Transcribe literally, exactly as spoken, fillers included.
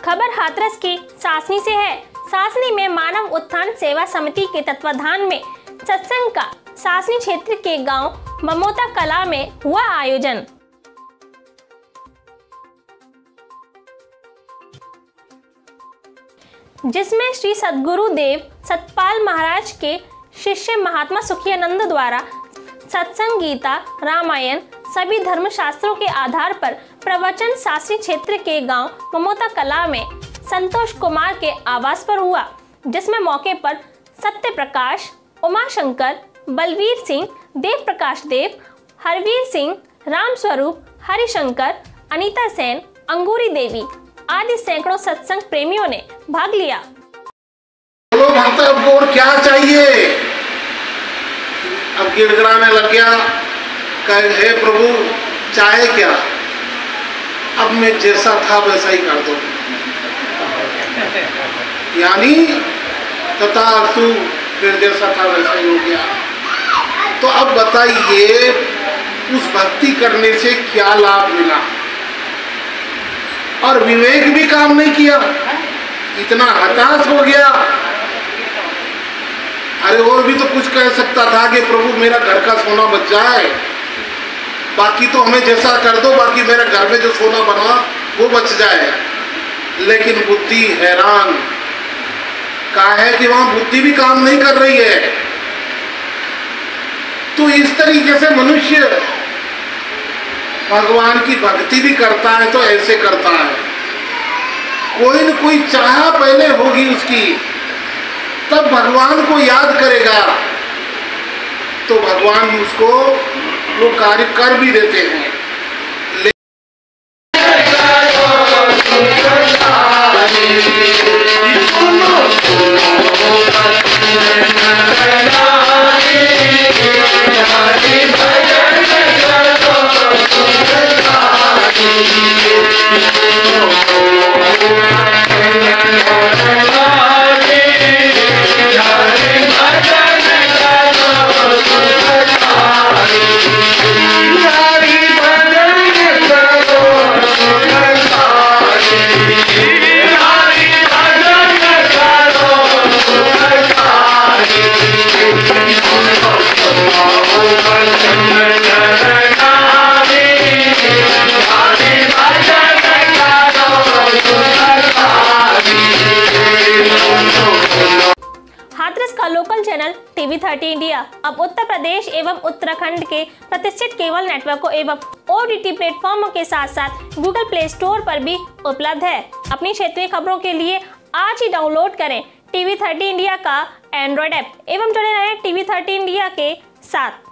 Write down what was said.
खबर हाथरस की सासनी से है। सासनी में मानव उत्थान सेवा समिति के तत्वाधान में सत्संग का सासनी क्षेत्र के गांव ममोता कला में हुआ आयोजन। जिसमें श्री सद्गुरु देव सतपाल महाराज के शिष्य महात्मा सुखियानंद द्वारा सत्संग, गीता, रामायण सभी धर्मशास्त्रों के आधार पर प्रवचन सासनी क्षेत्र के गांव ममोता कला में संतोष कुमार के आवास पर हुआ, जिसमें मौके पर सत्य प्रकाश, उमाशंकर, बलवीर सिंह, देव प्रकाश देव, हरवीर सिंह, राम स्वरूप, हरिशंकर, अनीता सेन, अंगूरी देवी आदि सैकड़ों सत्संग प्रेमियों ने भाग लिया। बोलो भक्त को और क्या चाहिए? अब गिड़गिड़ाने लग गया, कहे हे प्रभु चाहे क्या, अब मैं जैसा था वैसा ही कर दो। यानी तथा तू फिर जैसा था वैसा ही हो गया। तो अब बताइए उस भक्ति करने से क्या लाभ मिला? और विवेक भी काम नहीं किया, इतना हताश हो गया। अरे और भी तो कुछ कह सकता था कि प्रभु मेरा घर का सोना बच जाए, बाकी तो हमें जैसा कर दो, बाकी मेरे घर में जो सोना बना वो बच जाए। लेकिन बुद्धि हैरान कहा है कि वहां बुद्धि भी काम नहीं कर रही है। तो इस तरीके से मनुष्य भगवान की भक्ति भी करता है तो ऐसे करता है, कोई न कोई चाह पहले होगी उसकी, तब भगवान को याद करेगा तो भगवान उसको वो कार्य कर भी देते हैं। हाथरस का local channel TV thirty India अब उत्तर प्रदेश एवं उत्तराखंड के प्रतिष्ठित केबल नेटवर्कों एवं ओटीटी प्लेटफॉर्मों के साथ साथ गूगल प्ले स्टोर पर भी उपलब्ध है। अपनी क्षेत्रीय खबरों के लिए आज ही डाउनलोड करें टीवी थर्टी इंडिया का एंड्रॉइड ऐप एवं जुड़े रहें टीवी थर्टी इंडिया के साथ।